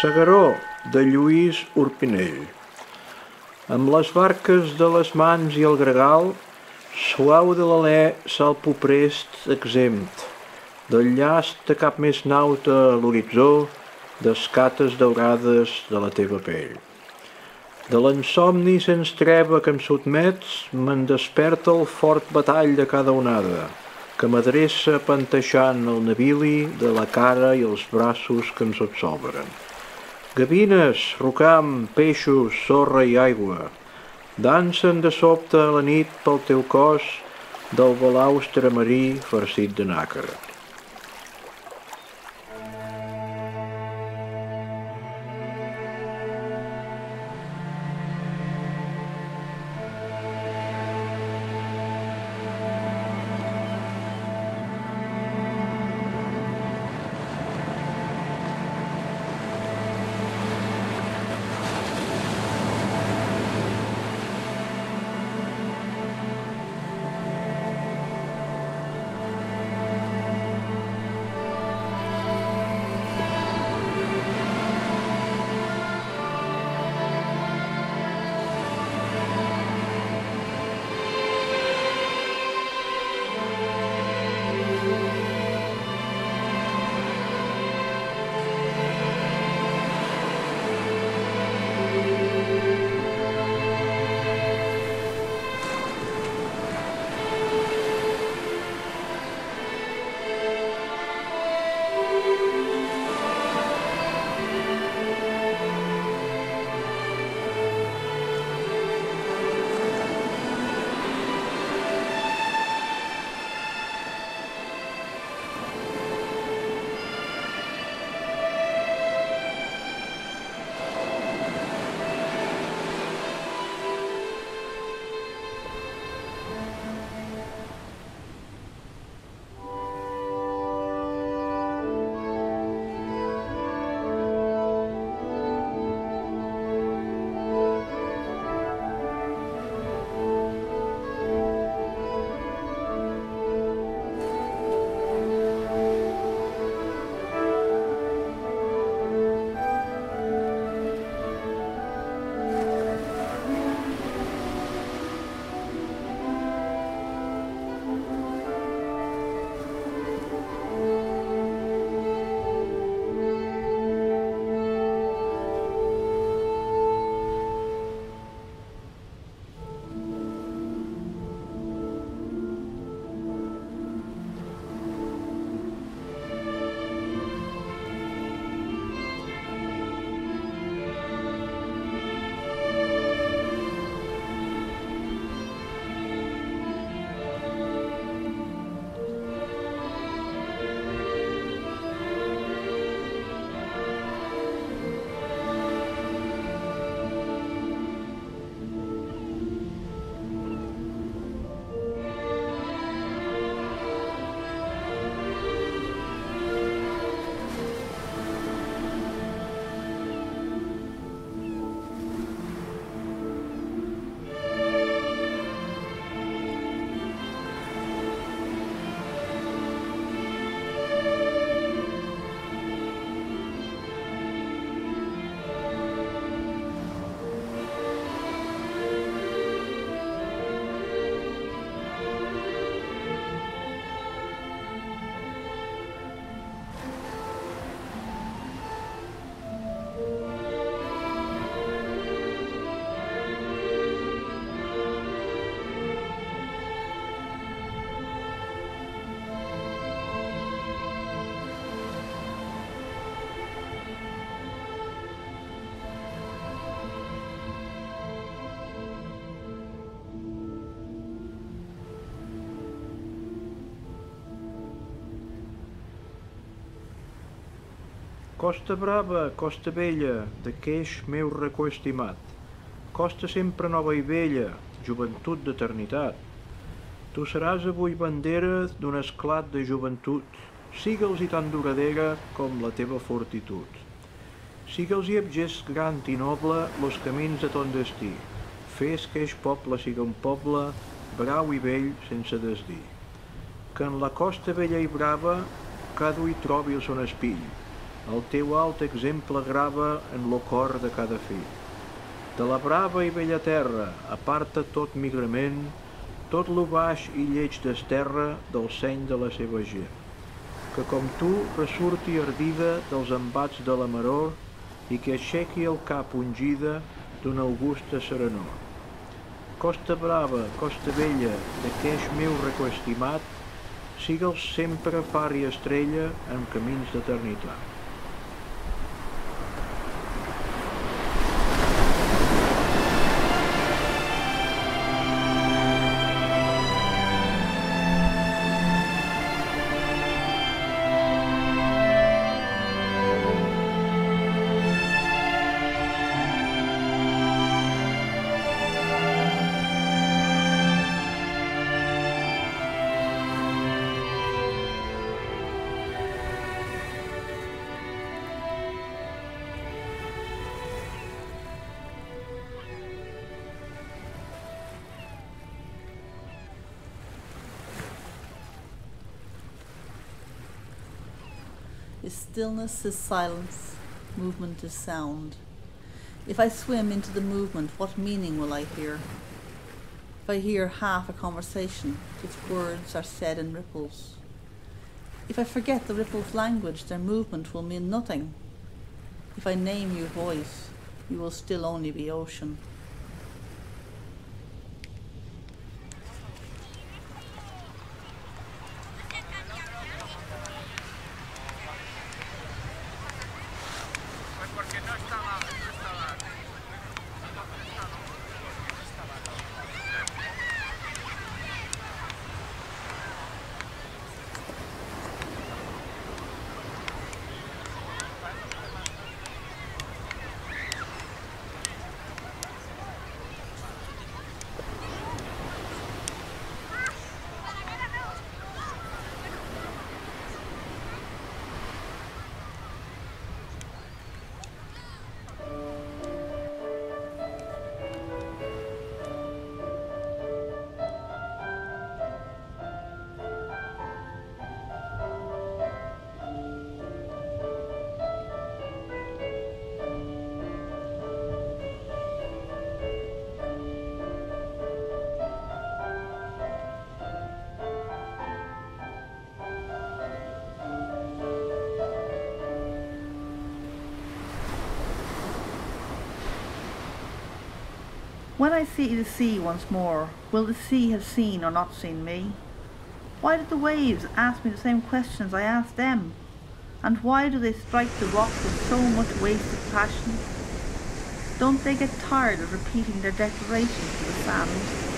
S'agaró de Lluís Urpinell. Amb les barques de les mans i el gregal, suau de l'alè salpo prest exempt, del llast de cap més nauta a l'horitzó, d'escates daurades de la teva pell. De l'insomni sense treva que em sotmets, me'n desperta el fort batall de cada onada, que m'adreça panteixant el navili de la cara i els braços que em sotsobren. Gavines, rocam, peixos, sorra i aigua, dansen de sobte a la nit pel teu cos del balaustre marí farcit de nàquera. Costa brava, costa vella, d'aqueix meu racó estimat, costa sempre nova i vella, joventut d'eternitat. Tu seràs avui bandera d'un esclat de joventut, sigue'ls i tan duradera com la teva fortitud. Sigue'ls i abgest gran i noble los camins de ton destí, fes que eix poble siga un poble brau i vell sense desdir. Que en la costa vella i brava cada hui trobi el son espill, El teu alt exemple grava en lo cor de cada fill. De la brava i bella terra aparta tot migrament, tot lo baix i lleig desterra del seny de la seva gent. Que com tu ressurti ardida dels embats de la maror i que aixequi el cap ungida d'una augusta serenor. Costa brava, costa vella, d'aqueix meu racó estimat, sigue'ls sempre far i estrella en camins d'eternitat. If stillness is silence, movement is sound. If I swim into the movement, what meaning will I hear? If I hear half a conversation, its words are said in ripples. If I forget the ripples' language, their movement will mean nothing. If I name you voice, you will still only be ocean. When I see the sea once more, will the sea have seen or not seen me? Why did the waves ask me the same questions I asked them? And why do they strike the rocks with so much wasted passion? Don't they get tired of repeating their declarations to the sand?